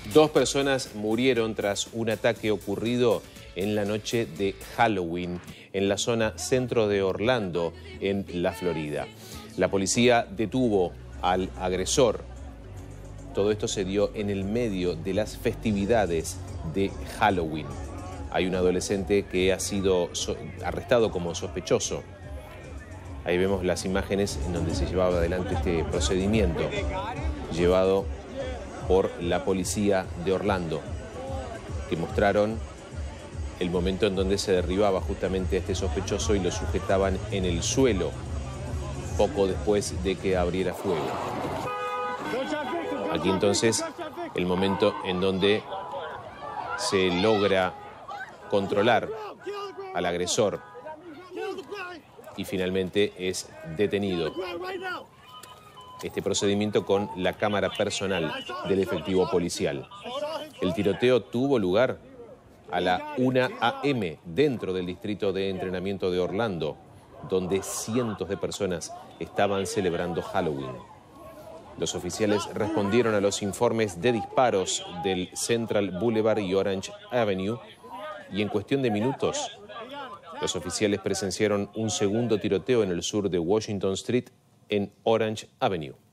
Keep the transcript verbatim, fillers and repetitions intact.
Dos personas murieron tras un ataque ocurrido en la noche de Halloween en la zona centro de Orlando, en la Florida. La policía detuvo al agresor. Todo esto se dio en el medio de las festividades de Halloween. Hay un adolescente que ha sido arrestado como sospechoso. Ahí vemos las imágenes en donde se llevaba adelante este procedimiento, llevado por la policía de Orlando, que mostraron el momento en donde se derribaba justamente a este sospechoso y lo sujetaban en el suelo, poco después de que abriera fuego. Aquí entonces el momento en donde se logra controlar al agresor y finalmente es detenido. Este procedimiento con la cámara personal del efectivo policial. El tiroteo tuvo lugar a la una a eme dentro del distrito de entrenamiento de Orlando, donde cientos de personas estaban celebrando Halloween. Los oficiales respondieron a los informes de disparos del Central Boulevard y Orange Avenue y en cuestión de minutos los oficiales presenciaron un segundo tiroteo en el sur de Washington Street en Orange Avenue.